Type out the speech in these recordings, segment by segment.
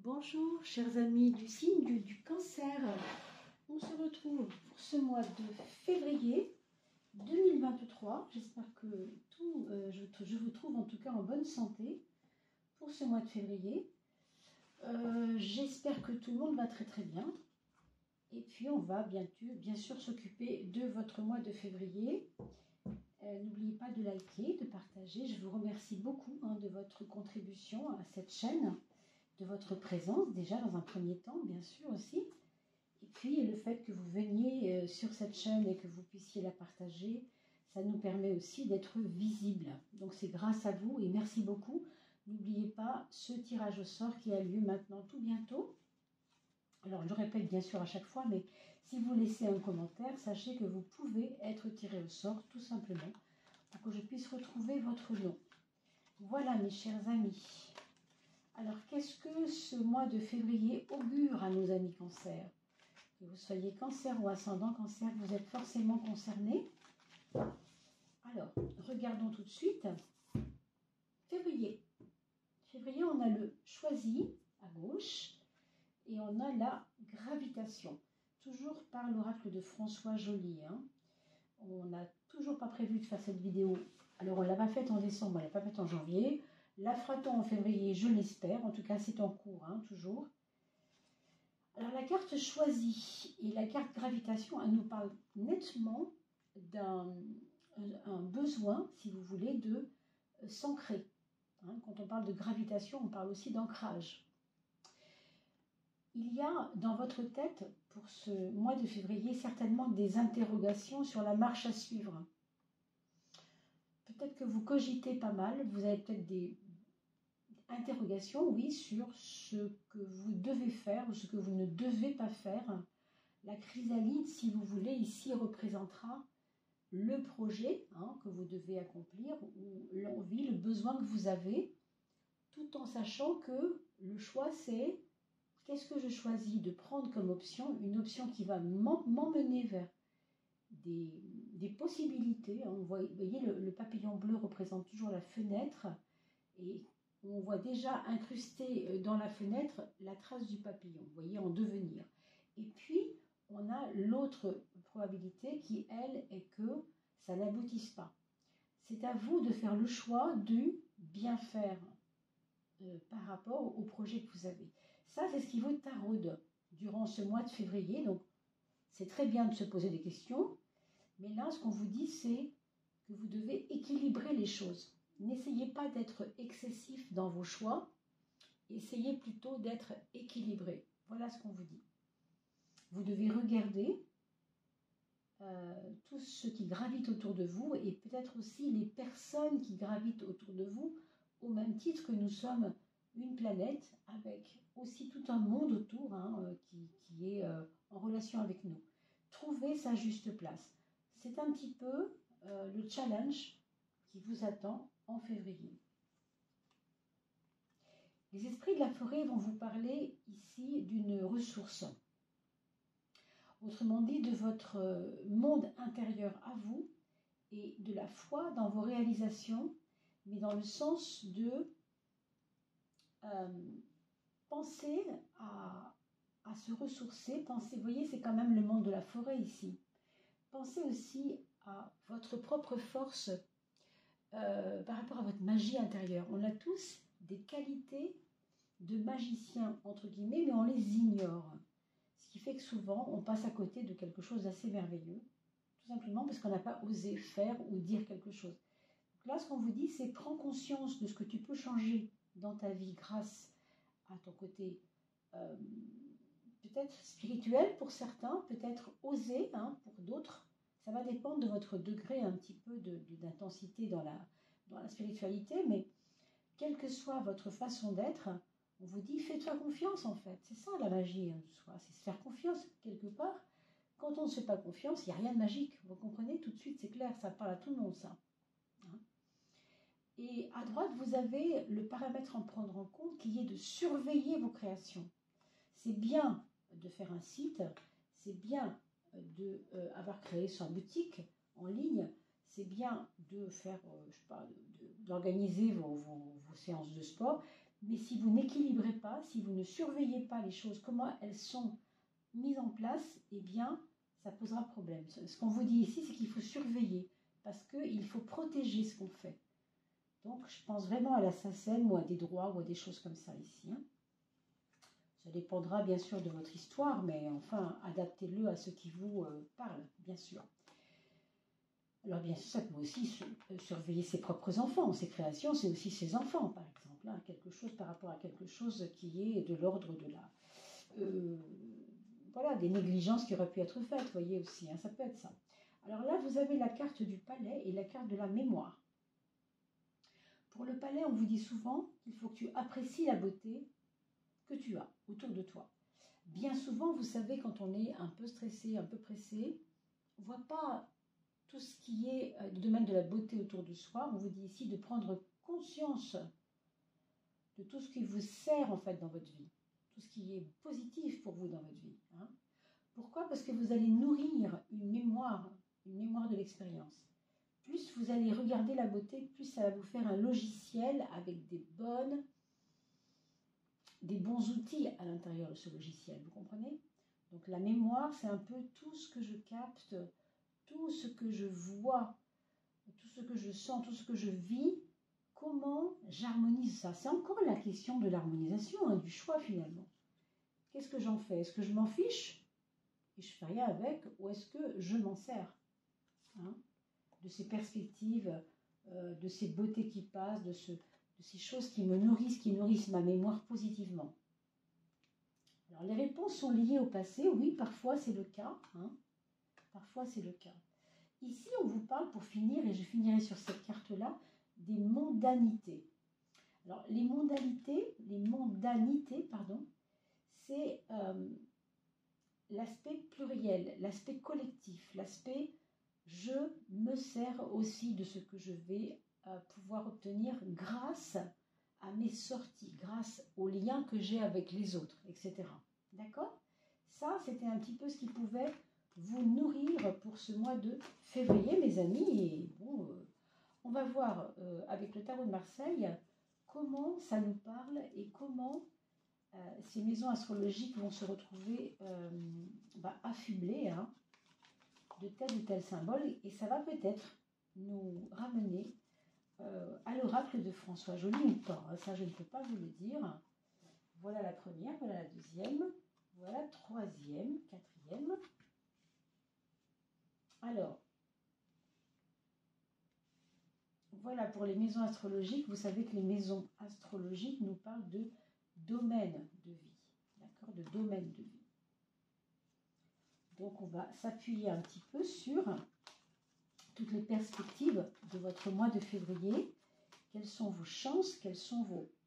Bonjour chers amis du signe du cancer, on se retrouve pour ce mois de février 2023, j'espère que je vous trouve en tout cas en bonne santé pour ce mois de février, j'espère que tout le monde va très très bien et puis on va bien sûr s'occuper de votre mois de février. N'oubliez pas de liker, de partager, je vous remercie beaucoup de votre contribution à cette chaîne, de votre présence déjà dans un premier temps bien sûr aussi, et puis le fait que vous veniez sur cette chaîne et que vous puissiez la partager, ça nous permet aussi d'être visibles, donc c'est grâce à vous et merci beaucoup. N'oubliez pas ce tirage au sort qui a lieu maintenant tout bientôt. Alors je le répète bien sûr à chaque fois, mais si vous laissez un commentaire, sachez que vous pouvez être tiré au sort tout simplement pour que je puisse retrouver votre nom. Voilà mes chers amis. Alors, qu'est-ce que ce mois de février augure à nos amis cancer? Que vous soyez cancer ou ascendant cancer, vous êtes forcément concernés. Alors, regardons tout de suite. Février. Février, on a le choisi à gauche et on a la gravitation. Toujours par l'oracle de François Joly. On n'a toujours pas prévu de faire cette vidéo. Alors, on ne l'a pas faite en décembre, on ne l'a pas faite en janvier. La fera-t-on en février? Je l'espère. En tout cas, c'est en cours, toujours. Alors, la carte choisie et la carte gravitation, elle nous parle nettement d'un besoin, si vous voulez, de s'ancrer. Quand on parle de gravitation, on parle aussi d'ancrage. Il y a dans votre tête, pour ce mois de février, certainement des interrogations sur la marche à suivre. Peut-être que vous cogitez pas mal, vous avez peut-être des interrogations, oui, sur ce que vous devez faire ou ce que vous ne devez pas faire. La chrysalide, si vous voulez, ici représentera le projet que vous devez accomplir ou l'envie, le besoin que vous avez, tout en sachant que le choix, c'est qu'est-ce que je choisis de prendre comme option, une option qui va m'emmener vers des possibilités. Vous voyez, le papillon bleu représente toujours la fenêtre et on voit déjà incrusté dans la fenêtre la trace du papillon, vous voyez, en devenir. Et puis, on a l'autre probabilité qui, elle, est que ça n'aboutisse pas. C'est à vous de faire le choix du bien faire par rapport au projet que vous avez. Ça, c'est ce qui vous taraude durant ce mois de février. Donc, c'est très bien de se poser des questions, mais là, ce qu'on vous dit, c'est que vous devez équilibrer les choses. N'essayez pas d'être excessif dans vos choix, essayez plutôt d'être équilibré. Voilà ce qu'on vous dit. Vous devez regarder tout ce qui gravite autour de vous et peut-être aussi les personnes qui gravitent autour de vous, au même titre que nous sommes une planète avec aussi tout un monde autour qui est en relation avec nous. Trouvez sa juste place. C'est un petit peu le challenge qui vous attend en février. Les esprits de la forêt vont vous parler ici d'une ressource. Autrement dit, de votre monde intérieur à vous et de la foi dans vos réalisations, mais dans le sens de penser à se ressourcer. Pensez, vous voyez, c'est quand même le monde de la forêt ici. Pensez aussi à votre propre force par rapport à votre magie intérieure. On a tous des qualités de magicien, entre guillemets, mais on les ignore. Ce qui fait que souvent, on passe à côté de quelque chose d'assez merveilleux, tout simplement parce qu'on n'a pas osé faire ou dire quelque chose. Donc là, ce qu'on vous dit, c'est prends conscience de ce que tu peux changer dans ta vie grâce à ton côté peut-être spirituel pour certains, peut-être osé pour d'autres. Ça va dépendre de votre degré un petit peu d'intensité dans la spiritualité, mais quelle que soit votre façon d'être, on vous dit fais-toi confiance en fait. C'est ça la magie de soi, c'est se faire confiance quelque part. Quand on ne se fait pas confiance, il n'y a rien de magique. Vous comprenez tout de suite, c'est clair, ça parle à tout le monde ça. Et à droite, vous avez le paramètre à prendre en compte qui est de surveiller vos créations. C'est bien de faire un site, c'est bien d'avoir créé sa boutique en ligne, c'est bien de faire, je sais pas, d'organiser vos séances de sport, Mais si vous n'équilibrez pas, si vous ne surveillez pas les choses, comment elles sont mises en place, eh bien, ça posera problème. Ce qu'on vous dit ici, c'est qu'il faut surveiller, parce qu'il faut protéger ce qu'on fait. Donc, je pense vraiment à la SACEM ou à des droits ou à des choses comme ça ici. Hein. Ça dépendra bien sûr de votre histoire, mais enfin, adaptez-le à ce qui vous parle, bien sûr. Alors bien sûr, ça peut aussi surveiller ses propres enfants. Ses créations, c'est aussi ses enfants, par exemple. Hein, quelque chose par rapport à quelque chose qui est de l'ordre de la... voilà, des négligences qui auraient pu être faites, vous voyez aussi. Hein, ça peut être ça. Alors là, vous avez la carte du palais et la carte de la mémoire. Pour le palais, on vous dit souvent qu'il faut que tu apprécies la beauté que tu as autour de toi. Bien souvent, vous savez, quand on est un peu stressé, un peu pressé, on ne voit pas tout ce qui est le domaine de la beauté autour de soi. On vous dit ici de prendre conscience de tout ce qui vous sert en fait dans votre vie, tout ce qui est positif pour vous dans votre vie. Hein. Pourquoi? Parce que vous allez nourrir une mémoire de l'expérience. Plus vous allez regarder la beauté, plus ça va vous faire un logiciel avec des bons outils à l'intérieur de ce logiciel, vous comprenez? Donc la mémoire, c'est un peu tout ce que je capte, tout ce que je vois, tout ce que je sens, tout ce que je vis, comment j'harmonise ça? C'est encore la question de l'harmonisation, hein, du choix finalement. Qu'est-ce que j'en fais? Est-ce que je m'en fiche et je fais rien avec, ou est-ce que je m'en sers hein, de ces perspectives, de ces beautés qui passent, de ces choses qui me nourrissent, qui nourrissent ma mémoire positivement. Alors les réponses sont liées au passé, oui, parfois c'est le cas. Hein, parfois c'est le cas. Ici, on vous parle, pour finir, et je finirai sur cette carte-là, des mondanités. Alors, les mondanités, c'est l'aspect pluriel, l'aspect collectif, l'aspect je me sers aussi de ce que je vais pouvoir obtenir grâce à mes sorties, grâce aux liens que j'ai avec les autres, etc. D'accord? Ça, c'était un petit peu ce qui pouvait vous nourrir pour ce mois de février, mes amis. Et bon, on va voir avec le tarot de Marseille comment ça nous parle et comment ces maisons astrologiques vont se retrouver affublées hein, de tel ou tel symbole. Et ça va peut-être nous ramener à l'oracle de François Joly ou pas. Ça, je ne peux pas vous le dire. Voilà la première, voilà la deuxième, voilà la troisième, quatrième. Alors, voilà pour les maisons astrologiques. Vous savez que les maisons astrologiques nous parlent de domaine de vie. D'accord? De domaine de vie. Donc, on va s'appuyer un petit peu sur toutes les perspectives de votre mois de février. Quelles sont vos chances? Quels sont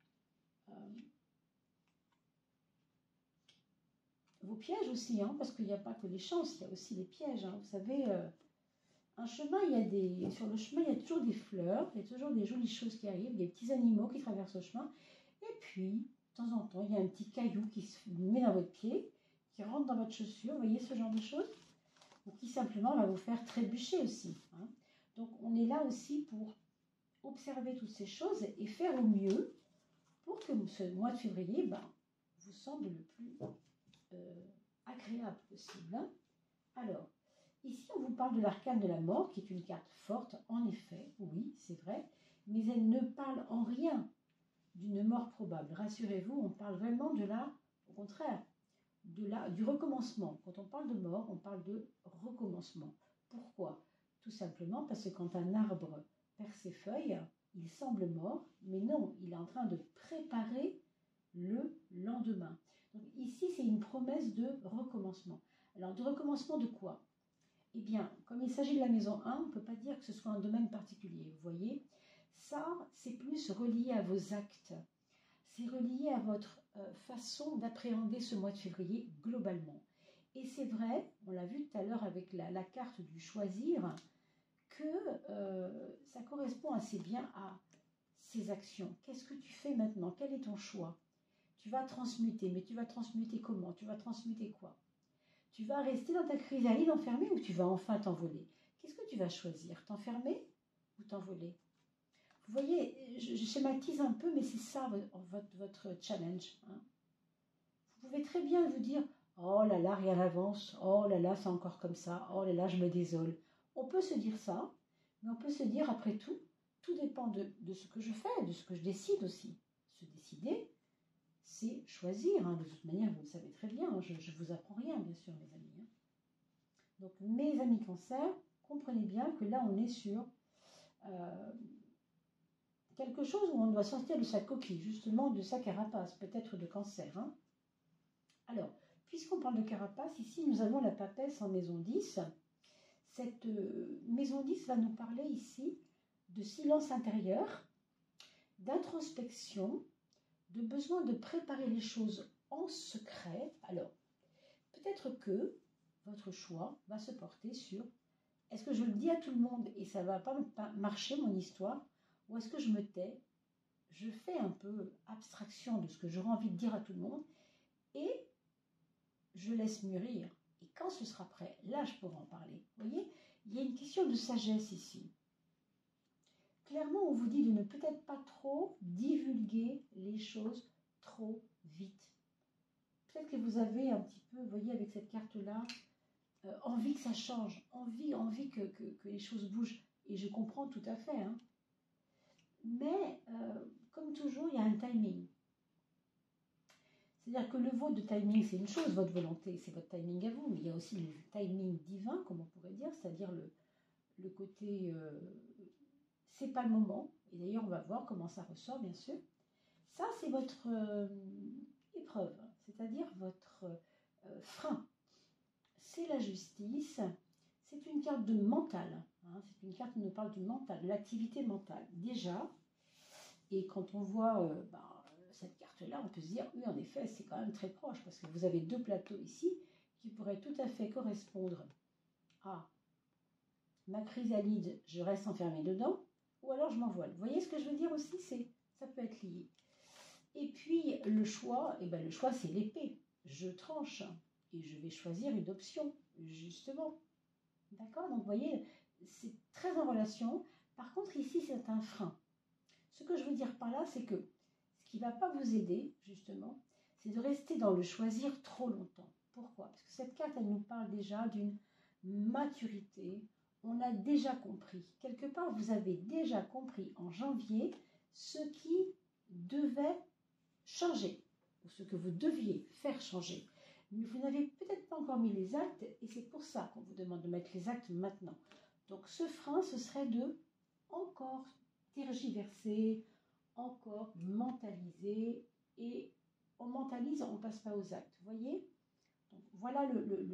vos pièges aussi, hein, parce qu'il n'y a pas que les chances, il y a aussi les pièges. Hein. Vous savez, un chemin, sur le chemin, il y a toujours des fleurs, il y a toujours des jolies choses qui arrivent, des petits animaux qui traversent le chemin. Et puis, de temps en temps, il y a un petit caillou qui se met dans votre pied, qui rentre dans votre chaussure, vous voyez ce genre de choses? Ou qui simplement va vous faire trébucher aussi. Hein. Donc, on est là aussi pour observer toutes ces choses et faire au mieux pour que ce mois de février vous semble le plus agréable possible. Hein. Alors, ici, on vous parle de l'arcane de la mort, qui est une carte forte, en effet, oui, c'est vrai, mais elle ne parle en rien d'une mort probable. Rassurez-vous, on parle vraiment au contraire, du recommencement. Quand on parle de mort, on parle de recommencement. Pourquoi? Tout simplement parce que quand un arbre perd ses feuilles, il semble mort, mais non, il est en train de préparer le lendemain. Donc ici, c'est une promesse de recommencement. Alors, de recommencement de quoi? Eh bien, comme il s'agit de la maison 1, on ne peut pas dire que ce soit un domaine particulier. Vous voyez, ça, c'est plus relié à vos actes. C'est relié à votre façon d'appréhender ce mois de février globalement. Et c'est vrai, on l'a vu tout à l'heure avec la carte du choisir, que ça correspond assez bien à ces actions. Qu'est-ce que tu fais maintenant? Quel est ton choix? Tu vas transmuter, mais tu vas transmuter comment? Tu vas transmuter quoi? Tu vas rester dans ta chrysalide enfermée ou tu vas enfin t'envoler? Qu'est-ce que tu vas choisir? T'enfermer ou t'envoler? Vous voyez, je schématise un peu, mais c'est ça votre challenge. Hein. Vous pouvez très bien vous dire, oh là là, rien n'avance, oh là là, c'est encore comme ça, oh là là, je me désole. On peut se dire ça, mais on peut se dire, après tout, tout dépend de ce que je fais, de ce que je décide aussi. Se décider, c'est choisir. Hein. De toute manière, vous le savez très bien, hein. Je ne vous apprends rien, bien sûr, mes amis. Hein. Donc, mes amis cancer, comprenez bien que là, on est sur quelque chose où on doit sortir de sa coquille, justement de sa carapace, peut-être de cancer. Hein. Alors, puisqu'on parle de carapace, ici, nous avons la papesse en maison 10. Cette maison 10 va nous parler ici de silence intérieur, d'introspection, de besoin de préparer les choses en secret. Alors, peut-être que votre choix va se porter sur est-ce que je le dis à tout le monde et ça ne va pas marcher mon histoire, ou est-ce que je me tais, je fais un peu abstraction de ce que j'aurais envie de dire à tout le monde et je laisse mûrir. Et quand ce sera prêt, là je pourrai en parler. Vous voyez, il y a une question de sagesse ici. Clairement, on vous dit de ne peut-être pas trop divulguer les choses trop vite. Peut-être que vous avez un petit peu, vous voyez, avec cette carte-là, envie que ça change, envie que les choses bougent. Et je comprends tout à fait. Hein. Mais, comme toujours, il y a un timing. C'est-à-dire que le vôtre de timing, c'est une chose, votre volonté, c'est votre timing à vous, mais il y a aussi le timing divin, comme on pourrait dire, c'est-à-dire le côté, c'est pas le moment, et d'ailleurs on va voir comment ça ressort, bien sûr. Ça, c'est votre épreuve, c'est-à-dire votre frein. C'est la justice, c'est une carte de mental, hein, c'est une carte qui nous parle du mental, de l'activité mentale, déjà, et quand on voit cette carte-là, on peut se dire, oui, en effet, c'est quand même très proche, parce que vous avez deux plateaux ici qui pourraient tout à fait correspondre à ma chrysalide, je reste enfermée dedans, ou alors je m'envole. Vous voyez ce que je veux dire aussi, ça peut être lié. Et puis, le choix, le choix, c'est l'épée. Je tranche et je vais choisir une option, justement. D'accord? Donc, vous voyez, c'est très en relation. Par contre, ici, c'est un frein. Ce que je veux dire par là, c'est que ce qui ne va pas vous aider, justement, c'est de rester dans le choisir trop longtemps. Pourquoi? Parce que cette carte, elle nous parle déjà d'une maturité. On a déjà compris. Quelque part, vous avez déjà compris en janvier ce qui devait changer, ou ce que vous deviez faire changer. Mais vous n'avez peut-être pas encore mis les actes, et c'est pour ça qu'on vous demande de mettre les actes maintenant. Donc ce frein, ce serait de encore tergiverser, encore mentaliser, et on mentalise, on ne passe pas aux actes. Vous voyez? Donc, voilà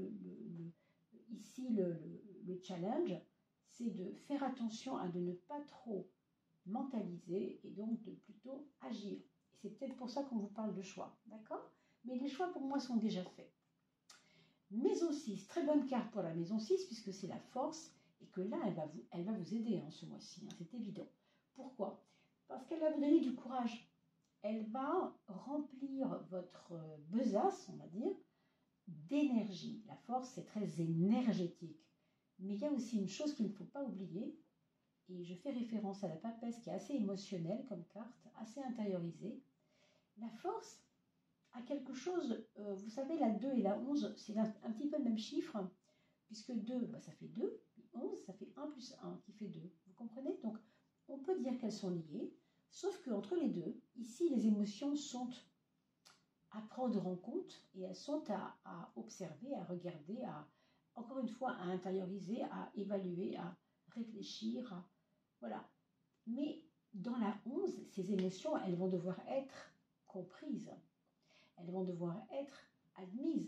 ici le challenge, c'est de faire attention à de ne pas trop mentaliser et donc de plutôt agir. Et c'est peut-être pour ça qu'on vous parle de choix, d'accord? Mais les choix pour moi sont déjà faits. Maison 6, très bonne carte pour la maison 6 puisque c'est la force et que là, elle va vous aider hein, ce mois-ci, hein, c'est évident. Pourquoi? Parce qu'elle va vous donner du courage. Elle va remplir votre besace, on va dire, d'énergie. La force, c'est très énergétique. Mais il y a aussi une chose qu'il ne faut pas oublier, et je fais référence à la papesse qui est assez émotionnelle comme carte, assez intériorisée. La force a quelque chose, vous savez, la 2 et la 11, c'est un petit peu le même chiffre, puisque 2, ça fait 2, 11, ça fait 1 plus 1 qui fait 2. Vous comprenez? Donc, on peut dire qu'elles sont liées, sauf qu'entre les deux, ici, les émotions sont à prendre en compte et elles sont à observer, à regarder, encore une fois, à intérioriser, à évaluer, à réfléchir, voilà. Mais dans la 11, ces émotions, elles vont devoir être comprises. Elles vont devoir être admises.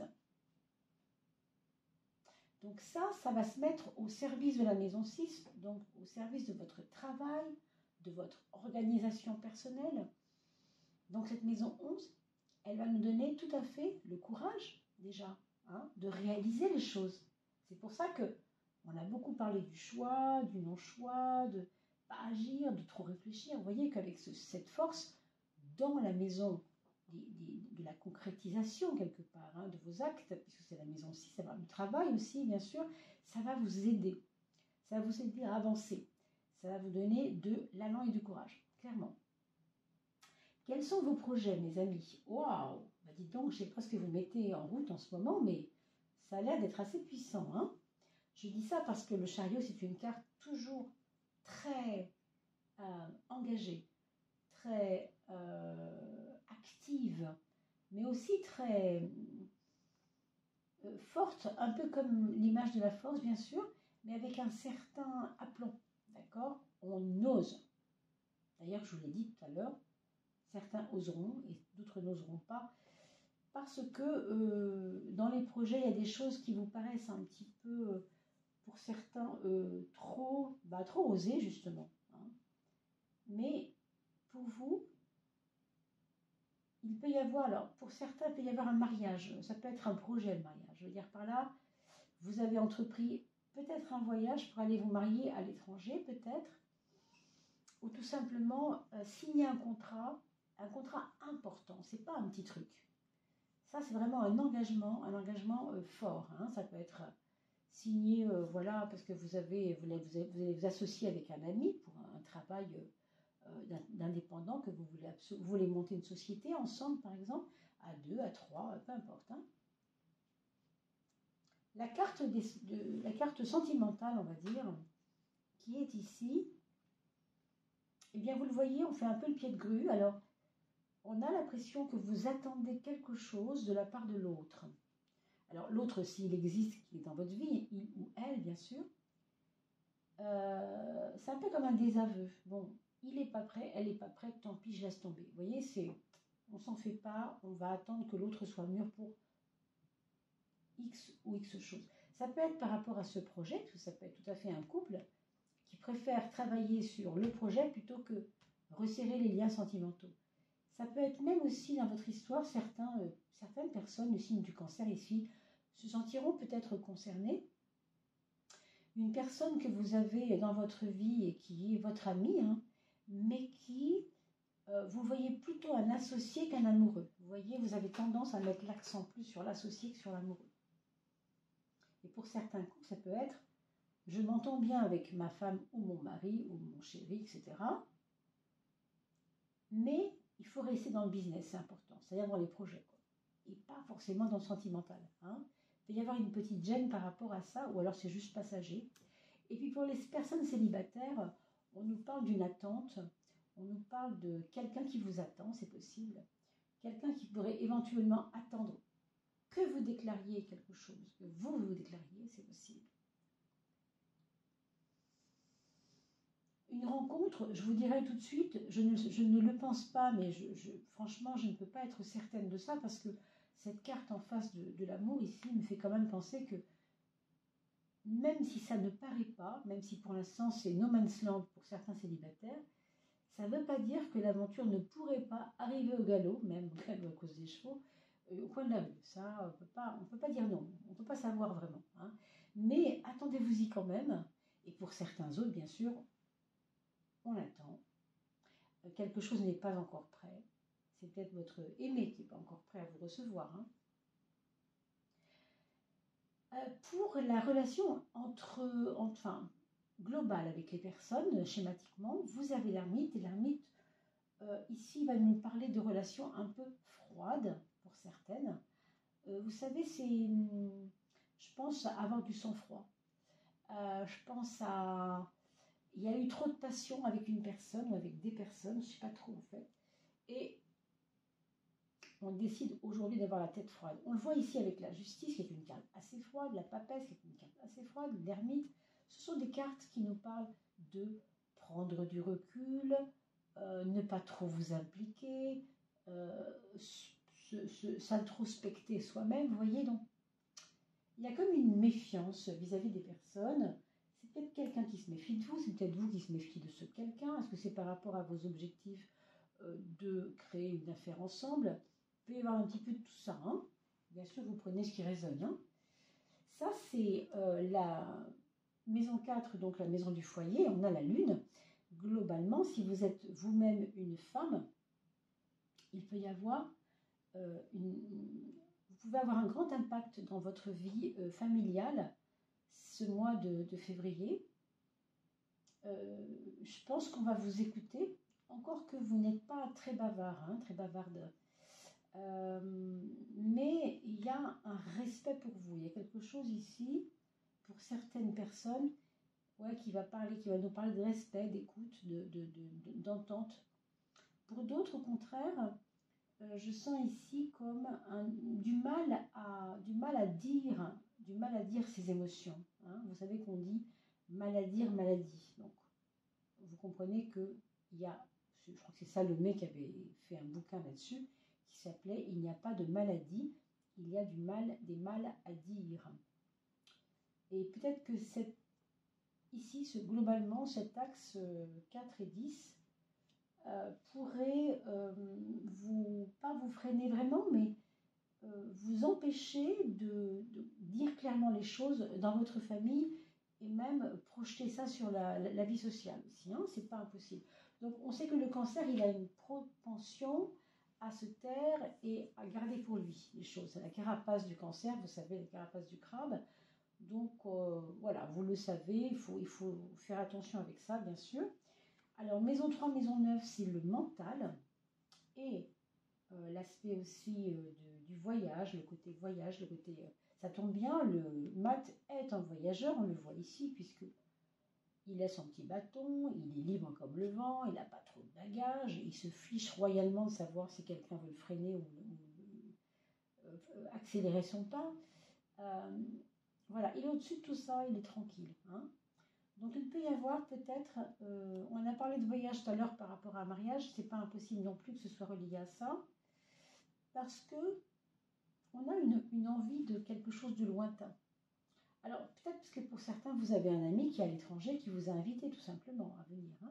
Donc ça va se mettre au service de la maison 6, donc au service de votre travail, de votre organisation personnelle. Donc cette maison 11, elle va nous donner tout à fait le courage, déjà, hein, de réaliser les choses. C'est pour ça qu'on a beaucoup parlé du choix, du non-choix, de pas agir, de trop réfléchir. Vous voyez qu'avec cette force, dans la maison de la concrétisation, quelque part, hein, de vos actes, puisque c'est la maison 6, ça va, le travail aussi, bien sûr, ça va vous aider. Ça va vous aider à avancer. Ça va vous donner de l'allant et du courage, clairement. Quels sont vos projets, mes amis? Waouh! Bah dis donc, je ne sais pas ce que vous mettez en route en ce moment, mais ça a l'air d'être assez puissant, hein? Je dis ça parce que le chariot, c'est une carte toujours très engagée, très active, mais aussi très forte, un peu comme l'image de la force, bien sûr, mais avec un certain aplomb, d'accord? On ose. D'ailleurs, je vous l'ai dit tout à l'heure, certains oseront et d'autres n'oseront pas, parce que dans les projets, il y a des choses qui vous paraissent un petit peu, pour certains, trop osées, justement. Hein. Mais pour vous, il peut y avoir, alors pour certains, il peut y avoir un mariage, ça peut être un projet, le mariage. Je veux dire par là, vous avez entrepris peut-être un voyage pour aller vous marier à l'étranger, peut-être, ou tout simplement signer un contrat important, c'est pas un petit truc. Ça, c'est vraiment un engagement fort. Hein. Ça peut être signé, voilà, parce que vous allez vous associer avec un ami pour un travail d'indépendant, que vous voulez monter une société ensemble, par exemple, à 2, à 3, peu importe. Hein. La carte sentimentale, on va dire, qui est ici, eh bien, vous le voyez, on fait un peu le pied de grue. Alors, on a l'impression que vous attendez quelque chose de la part de l'autre. Alors, l'autre, s'il existe, qui est dans votre vie, il ou elle, bien sûr, c'est un peu comme un désaveu. Bon, il n'est pas prêt, elle n'est pas prête, tant pis, je laisse tomber. Vous voyez, on s'en fait pas, on va attendre que l'autre soit mûr pour X ou X chose. Ça peut être par rapport à ce projet, parce que ça peut être tout à fait un couple qui préfère travailler sur le projet plutôt que resserrer les liens sentimentaux. Ça peut être même aussi dans votre histoire, certaines personnes, le signe du cancer ici, se sentiront peut-être concernées. Une personne que vous avez dans votre vie et qui est votre ami, hein, mais qui, vous voyez plutôt un associé qu'un amoureux. Vous voyez, vous avez tendance à mettre l'accent plus sur l'associé que sur l'amoureux. Et pour certains couples, ça peut être je m'entends bien avec ma femme ou mon mari ou mon chéri, etc. Mais il faut rester dans le business, c'est important, c'est-à-dire dans les projets, quoi. Et pas forcément dans le sentimental. Hein. Il peut y avoir une petite gêne par rapport à ça, ou alors c'est juste passager. Et puis pour les personnes célibataires, on nous parle d'une attente, on nous parle de quelqu'un qui vous attend, c'est possible. Quelqu'un qui pourrait éventuellement attendre que vous déclariez quelque chose, que vous déclariez, c'est possible. Une rencontre, je vous dirais tout de suite, je ne le pense pas, mais franchement, je ne peux pas être certaine de ça parce que cette carte en face de l'amour ici me fait quand même penser que même si ça ne paraît pas, même si pour l'instant c'est no man's land pour certains célibataires, ça ne veut pas dire que l'aventure ne pourrait pas arriver au galop, même à cause des chevaux, au coin de la rue. Ça, on ne peut pas dire non, on ne peut pas savoir vraiment. Hein. Mais attendez-vous-y quand même, et pour certains autres, bien sûr, on attend. Quelque chose n'est pas encore prêt. C'est peut-être votre aimé qui n'est pas encore prêt à vous recevoir. Hein. Pour la relation globale avec les personnes, schématiquement, vous avez l'ermite. Et l'ermite, ici, va nous parler de relations un peu froides pour certaines. Vous savez, je pense à avoir du sang-froid. Je pense à... Il y a eu trop de passion avec une personne ou avec des personnes, je ne sais pas trop en fait. Et on décide aujourd'hui d'avoir la tête froide. On le voit ici avec la justice, qui est une carte assez froide, la papesse, qui est une carte assez froide, l'ermite. Ce sont des cartes qui nous parlent de prendre du recul, ne pas trop vous impliquer, s'introspecter soi-même, vous voyez. Donc, il y a comme une méfiance vis-à-vis des personnes. C'est peut-être quelqu'un qui se méfie de vous, c'est peut-être vous qui se méfiez de ce quelqu'un. Est-ce que c'est par rapport à vos objectifs de créer une affaire ensemble? Il peut y avoir un petit peu de tout ça. Hein. Bien sûr, vous prenez ce qui résonne. Hein. Ça, c'est la maison 4, donc la maison du foyer. On a la lune. Globalement, si vous êtes vous-même une femme, il peut y avoir vous pouvez avoir un grand impact dans votre vie familiale ce mois de février. je pense qu'on va vous écouter, encore que vous n'êtes pas très bavard, hein, très bavarde. Mais il y a un respect pour vous. Il y a quelque chose ici, pour certaines personnes, ouais, qui va nous parler de respect, d'écoute, d'entente. Pour d'autres, au contraire, je sens ici comme du mal à dire ses émotions. Hein. Vous savez qu'on dit mal à dire, maladie. Donc, vous comprenez que il y a, je crois que c'est Salomé qui avait fait un bouquin là-dessus, qui s'appelait « Il n'y a pas de maladie, il y a des mal à dire ». Et peut-être que ici, globalement, cet axe 4 et 10 pourrait pas vous freiner vraiment, mais vous empêcher de dire clairement les choses dans votre famille et même projeter ça sur la vie sociale aussi. Hein, c'est pas impossible. Donc, on sait que le cancer, il a une propension à se taire et à garder pour lui les choses. C'est la carapace du cancer, vous savez, la carapace du crabe. Donc, voilà, vous le savez, il faut faire attention avec ça, bien sûr. Alors, maison 3, maison 9, c'est le mental et l'aspect aussi du voyage, le côté voyage, le côté... ça tombe bien, le Matt est un voyageur, on le voit ici, puisque il a son petit bâton, il est libre comme le vent, il n'a pas trop de bagages, il se fiche royalement de savoir si quelqu'un veut le freiner ou accélérer son pas. Voilà, il est au-dessus de tout ça, il est tranquille. Hein. Donc il peut y avoir peut-être, on a parlé de voyage tout à l'heure par rapport à un mariage, c'est pas impossible non plus que ce soit relié à ça, parce que on a une envie de quelque chose de lointain. Alors peut-être parce que pour certains, vous avez un ami qui est à l'étranger qui vous a invité tout simplement à venir. Hein.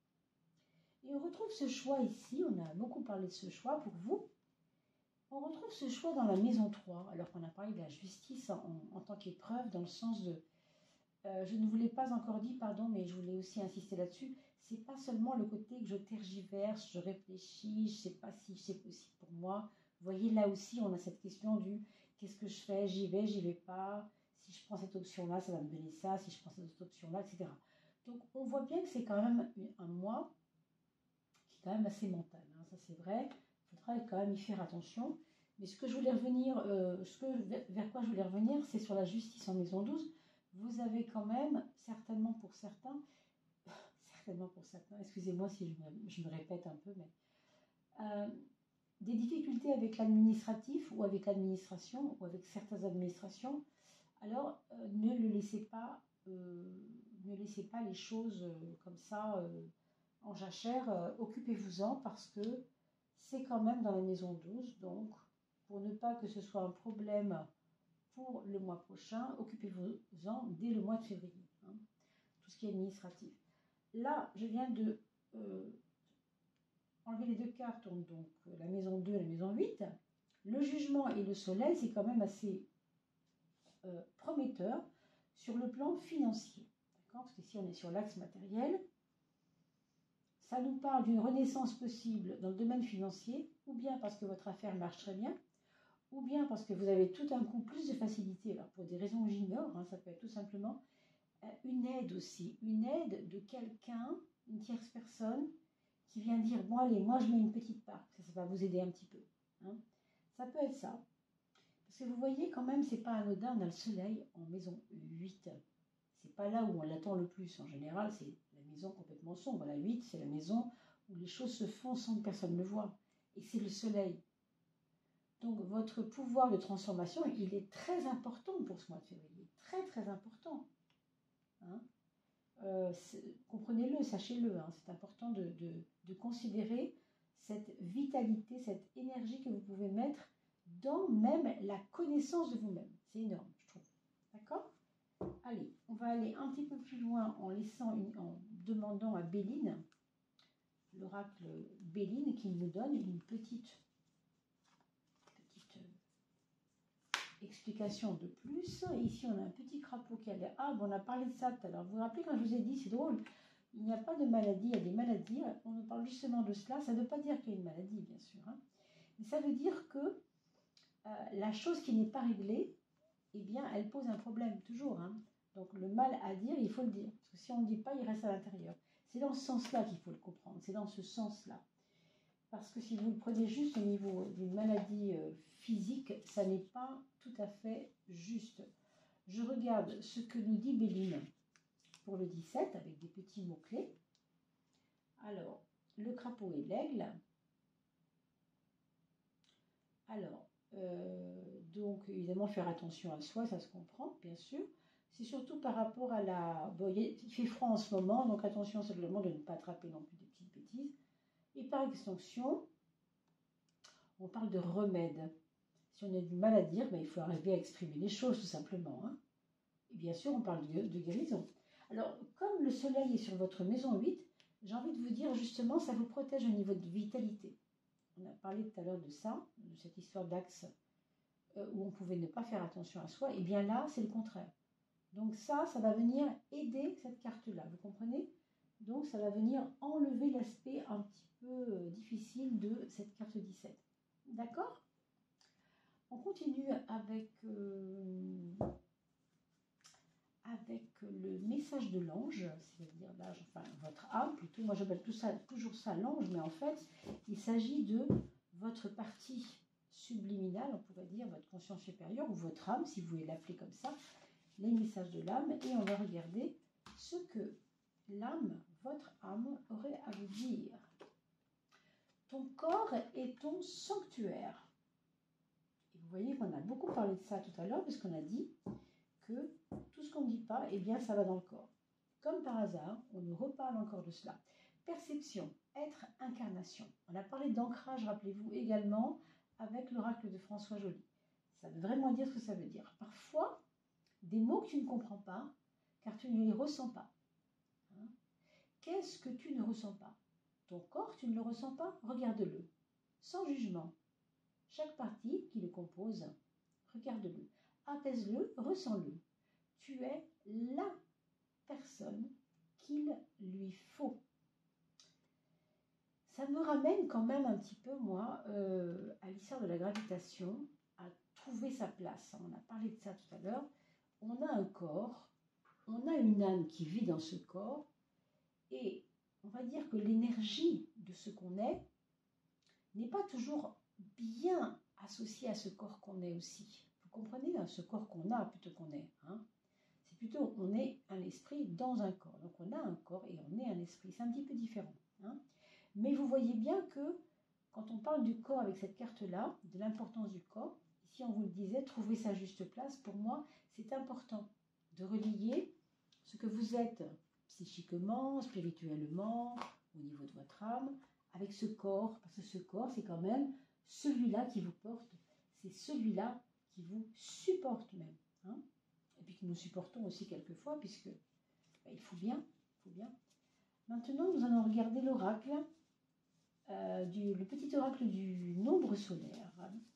Et on retrouve ce choix ici, on a beaucoup parlé de ce choix pour vous. On retrouve ce choix dans la maison 3, alors qu'on a parlé de la justice en tant qu'épreuve, dans le sens de... je ne vous l'ai pas encore dit, pardon, mais je voulais aussi insister là-dessus. C'est pas seulement le côté que je tergiverse, je réfléchis, je sais pas si c'est possible pour moi. Vous voyez, là aussi, on a cette question du qu'est-ce que je fais, j'y vais pas. Si je prends cette option-là, ça va me donner ça. Si je prends cette option-là, etc. Donc, on voit bien que c'est quand même un moi qui est quand même assez mental. Hein, ça, c'est vrai. Il faudra quand même y faire attention. Mais ce que je voulais revenir, vers quoi je voulais revenir, c'est sur la justice en maison 12. Vous avez quand même, certainement pour certains, excusez-moi si je me répète un peu, mais des difficultés avec l'administratif ou avec l'administration ou avec certaines administrations, alors ne laissez pas les choses comme ça en jachère, occupez-vous-en parce que c'est quand même dans la maison 12, donc pour ne pas que ce soit un problème pour le mois prochain, occupez-vous-en dès le mois de février, hein, tout ce qui est administratif. Là, je viens de enlever les deux cartes, donc la maison 2 et la maison 8. Le jugement et le soleil, c'est quand même assez prometteur sur le plan financier. D'accord ? Parce qu'ici, on est sur l'axe matériel. Ça nous parle d'une renaissance possible dans le domaine financier, ou bien parce que votre affaire marche très bien, ou bien parce que vous avez tout d'un coup plus de facilité. Alors, pour des raisons que j'ignore, hein, ça peut être tout simplement une aide aussi, une aide de quelqu'un, une tierce personne, qui vient dire, bon allez, moi je mets une petite part, ça va vous aider un petit peu. Hein. Ça peut être ça. Parce que vous voyez quand même, c'est pas anodin, on a le soleil en maison 8. C'est pas là où on l'attend le plus. En général, c'est la maison complètement sombre. La 8, c'est la maison où les choses se font sans que personne ne le voie. Et c'est le soleil. Donc votre pouvoir de transformation, il est très important pour ce mois de février. Très très important. Hein. Comprenez-le, sachez-le, hein, c'est important de considérer cette vitalité, cette énergie que vous pouvez mettre dans même la connaissance de vous-même. C'est énorme, je trouve. D'accord ? Allez, on va aller un petit peu plus loin en demandant à Béline, l'oracle Béline, qui nous donne une petite explication de plus. Et ici, on a un petit crapaud qui a l'air... Ah, bon, on a parlé de ça tout à l'heure. Vous vous rappelez quand je vous ai dit, c'est drôle, il n'y a pas de maladie, il y a des maladies. On nous parle justement de cela. Ça ne veut pas dire qu'il y a une maladie, bien sûr. Hein. Mais ça veut dire que la chose qui n'est pas réglée, eh bien, elle pose un problème, toujours. Hein. Donc le mal à dire, il faut le dire. Parce que si on ne le dit pas, il reste à l'intérieur. C'est dans ce sens-là qu'il faut le comprendre. C'est dans ce sens-là. Parce que si vous le prenez juste au niveau d'une maladie physique, ça n'est pas tout à fait juste. Je regarde ce que nous dit Béline pour le 17 avec des petits mots-clés. Alors, le crapaud et l'aigle. Alors, donc évidemment faire attention à soi, ça se comprend, bien sûr. C'est surtout par rapport à la... Bon, il fait froid en ce moment, donc attention simplement de ne pas attraper non plus des petites bêtises. Et par extension, on parle de remède. Si on a du mal à dire, ben, il faut arriver à exprimer les choses tout simplement. Hein. Et bien sûr, on parle de guérison. Alors, comme le soleil est sur votre maison 8, j'ai envie de vous dire justement, ça vous protège au niveau de vitalité. On a parlé tout à l'heure de ça, de cette histoire d'axe où on pouvait ne pas faire attention à soi. Et bien là, c'est le contraire. Donc ça va venir aider cette carte-là, vous comprenez? Donc ça va venir enlever l'aspect un petit peu difficile de cette carte 17. D'accord? On continue avec le message de l'ange, c'est-à-dire l'âge, enfin votre âme plutôt. Moi j'appelle toujours ça l'ange, mais en fait il s'agit de votre partie subliminale, on pourrait dire votre conscience supérieure ou votre âme, si vous voulez l'appeler comme ça, les messages de l'âme, et on va regarder ce que l'âme, votre âme, aurait à vous dire. Ton corps est ton sanctuaire. Et vous voyez qu'on a beaucoup parlé de ça tout à l'heure, parce qu'on a dit que tout ce qu'on ne dit pas, eh bien, ça va dans le corps. Comme par hasard, on nous reparle encore de cela. Perception, être, incarnation. On a parlé d'ancrage, rappelez-vous, également, avec l'oracle de François Joly. Ça veut vraiment dire ce que ça veut dire. Parfois, des mots que tu ne comprends pas, car tu ne les ressens pas. Hein? Qu'est-ce que tu ne ressens pas? Ton corps, tu ne le ressens pas? Regarde-le, sans jugement. Chaque partie qui le compose, regarde-le, apaise-le, ressens-le. Tu es la personne qu'il lui faut. Ça me ramène quand même un petit peu, moi, à l'histoire de la gravitation, à trouver sa place. On a parlé de ça tout à l'heure. On a un corps, on a une âme qui vit dans ce corps, et on va dire que l'énergie de ce qu'on est n'est pas toujours bien associée à ce corps qu'on est aussi. Vous comprenez, hein, ce corps qu'on a plutôt qu'on est. Hein, c'est plutôt, on est un esprit dans un corps. Donc on a un corps et on est un esprit. C'est un petit peu différent. Hein. Mais vous voyez bien que quand on parle du corps avec cette carte-là, de l'importance du corps, ici on vous le disait, trouver sa juste place, pour moi, c'est important de relier ce que vous êtes psychiquement, spirituellement, au niveau de votre âme, avec ce corps, parce que ce corps, c'est quand même celui-là qui vous porte, c'est celui-là qui vous supporte même. Hein, et puis que nous supportons aussi quelquefois, puisque il faut bien, il faut bien. Maintenant, nous allons regarder l'oracle, le petit oracle du nombre solaire.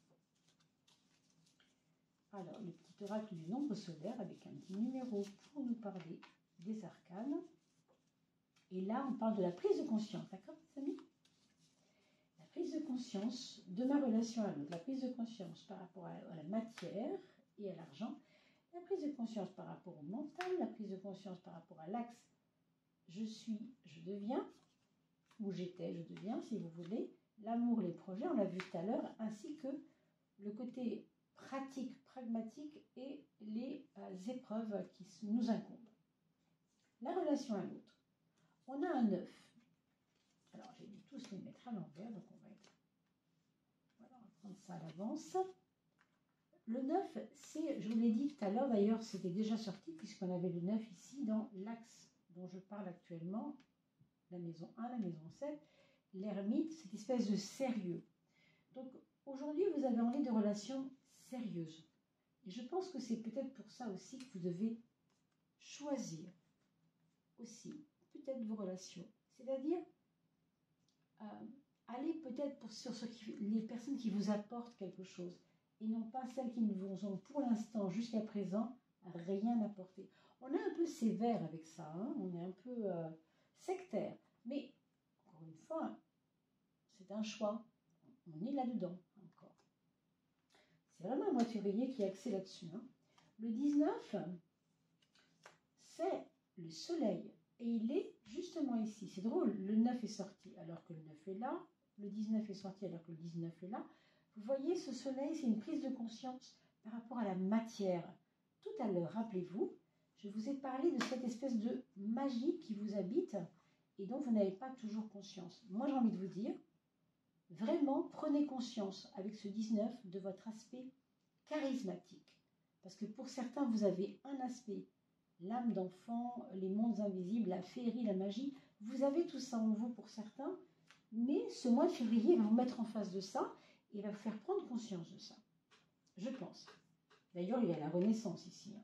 Alors, le petit oracle du nombre solaire avec un petit numéro pour nous parler des arcanes. Et là, on parle de la prise de conscience, d'accord, mes amis? La prise de conscience de ma relation à l'autre, la prise de conscience par rapport à la matière et à l'argent, la prise de conscience par rapport au mental, la prise de conscience par rapport à l'axe je suis, je deviens, ou j'étais, je deviens, si vous voulez, l'amour, les projets, on l'a vu tout à l'heure, ainsi que le côté pratique, pragmatique et les épreuves qui nous incombent. La relation à l'autre. On a un 9. Alors, j'ai dû tous les mettre à l'envers, donc on va prendre ça à l'avance. Le 9, c'est, je vous l'ai dit tout à l'heure, d'ailleurs, c'était déjà sorti, puisqu'on avait le 9 ici dans l'axe dont je parle actuellement, la maison 1, la maison 7, l'ermite, cette espèce de sérieux. Donc, aujourd'hui, vous avez envie de relations sérieuses. Et je pense que c'est peut-être pour ça aussi que vous devez choisir aussi peut-être vos relations. C'est-à-dire, aller peut-être sur les personnes qui vous apportent quelque chose et non pas celles qui ne vous ont pour l'instant, jusqu'à présent, rien apporté. On est un peu sévère avec ça, hein, on est un peu sectaire. Mais, encore une fois, c'est un choix. On est là-dedans encore. C'est vraiment un mois de février qui est axé là-dessus. Hein. Le 19, c'est le soleil. Et il est justement ici. C'est drôle, le 9 est sorti alors que le 9 est là. Le 19 est sorti alors que le 19 est là. Vous voyez, ce soleil, c'est une prise de conscience par rapport à la matière. Tout à l'heure, rappelez-vous, je vous ai parlé de cette espèce de magie qui vous habite et dont vous n'avez pas toujours conscience. Moi, j'ai envie de vous dire, vraiment, prenez conscience avec ce 19 de votre aspect charismatique. Parce que pour certains, vous avez un aspect, l'âme d'enfant, les mondes invisibles, la féerie, la magie. Vous avez tout ça en vous pour certains, mais ce mois de février va vous mettre en face de ça et va vous faire prendre conscience de ça. Je pense. D'ailleurs, il y a la renaissance ici.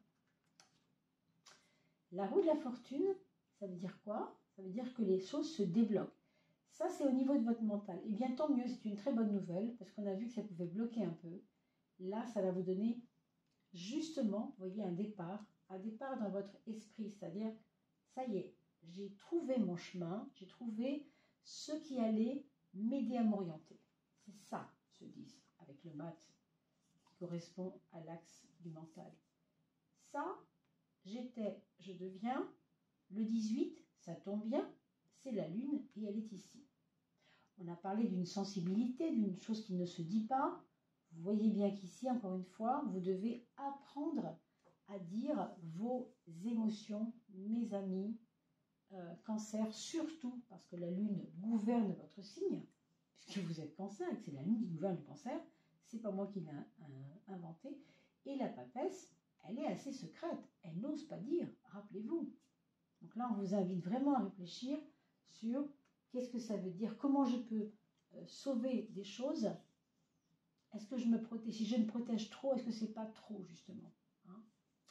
La roue de la fortune, ça veut dire quoi? Ça veut dire que les choses se débloquent. Ça, c'est au niveau de votre mental. Et bien, tant mieux, c'est une très bonne nouvelle, parce qu'on a vu que ça pouvait bloquer un peu. Là, ça va vous donner, justement, vous voyez, un départ dans votre esprit. C'est-à-dire, ça y est, j'ai trouvé mon chemin, j'ai trouvé ce qui allait m'aider à m'orienter. C'est ça, se disent, avec le mat, qui correspond à l'axe du mental. Ça, j'étais, je deviens, le 18, ça tombe bien, c'est la lune et elle est ici. On a parlé d'une sensibilité, d'une chose qui ne se dit pas. Vous voyez bien qu'ici, encore une fois, vous devez apprendre à dire vos émotions, mes amis, Cancer, surtout parce que la lune gouverne votre signe, puisque vous êtes Cancer et que c'est la lune qui gouverne le Cancer, c'est pas moi qui l'ai inventé. Et la papesse, elle est assez secrète, elle n'ose pas dire, rappelez-vous. Donc là, on vous invite vraiment à réfléchir sur qu'est-ce que ça veut dire, comment je peux sauver des choses. Est-ce que je me protège? Si je me protège trop, est-ce que c'est pas trop, justement, hein?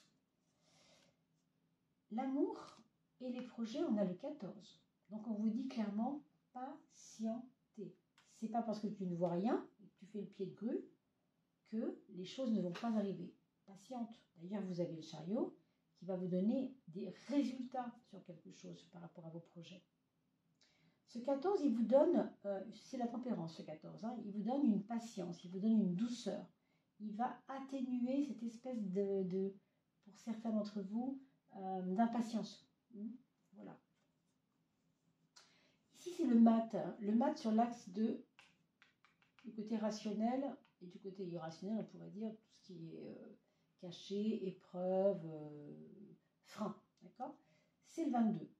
L'amour et les projets, on a le 14. Donc on vous dit clairement, patientez. C'est pas parce que tu ne vois rien, et que tu fais le pied de grue, que les choses ne vont pas arriver. Patiente. D'ailleurs, vous avez le chariot qui va vous donner des résultats sur quelque chose par rapport à vos projets. Ce 14, il vous donne, c'est la tempérance ce 14, hein, il vous donne une patience, il vous donne une douceur. Il va atténuer cette espèce pour certains d'entre vous, d'impatience. Voilà. Ici, c'est le mat. Le mat sur l'axe du côté rationnel et du côté irrationnel, on pourrait dire tout ce qui est caché, épreuve, frein. D'accord? C'est le 22.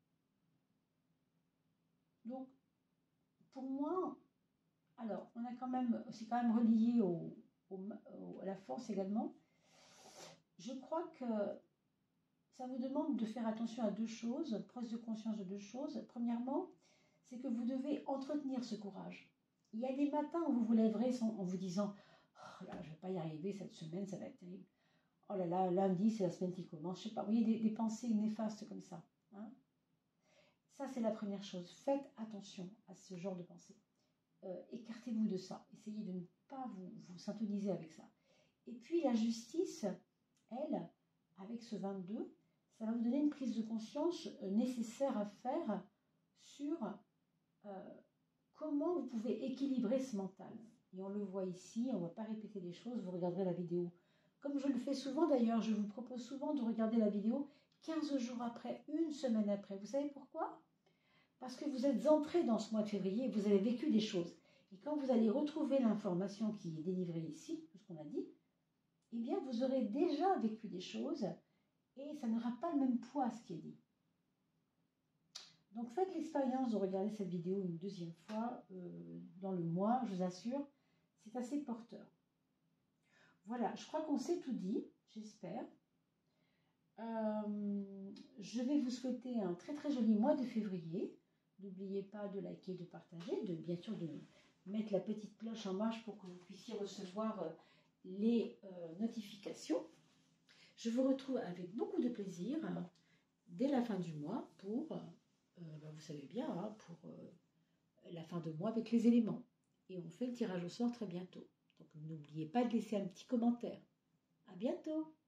Donc, pour moi, alors, on a quand même, c'est quand même relié à la force également. Je crois que ça vous demande de faire attention à deux choses, prise de conscience de deux choses. Premièrement, c'est que vous devez entretenir ce courage. Il y a des matins où vous vous lèverez en vous disant « Oh là, je ne vais pas y arriver cette semaine, ça va être terrible. Oh là là, lundi, c'est la semaine qui commence. » Je sais pas, vous voyez, des pensées néfastes comme ça. Hein? Ça, c'est la première chose. Faites attention à ce genre de pensées. Écartez-vous de ça. Essayez de ne pas vous syntoniser avec ça. Et puis, la justice, elle, avec ce 22, ça va vous donner une prise de conscience nécessaire à faire sur comment vous pouvez équilibrer ce mental. Et on le voit ici, on ne va pas répéter les choses, vous regarderez la vidéo. Comme je le fais souvent d'ailleurs, je vous propose souvent de regarder la vidéo 15 jours après, une semaine après. Vous savez pourquoi? Parce que vous êtes entré dans ce mois de février et vous avez vécu des choses. Et quand vous allez retrouver l'information qui est délivrée ici, tout ce qu'on a dit, eh bien vous aurez déjà vécu des choses et ça n'aura pas le même poids ce qui est dit. Donc faites l'expérience de regarder cette vidéo une deuxième fois dans le mois, je vous assure, c'est assez porteur. Voilà, je crois qu'on s'est tout dit, j'espère. Je vais vous souhaiter un très très joli mois de février. N'oubliez pas de liker, de partager, bien sûr de mettre la petite cloche en marche pour que vous puissiez recevoir les notifications. Je vous retrouve avec beaucoup de plaisir dès la fin du mois pour, vous savez bien, hein, pour la fin de mois avec les éléments. Et on fait le tirage au sort très bientôt. Donc n'oubliez pas de laisser un petit commentaire. À bientôt!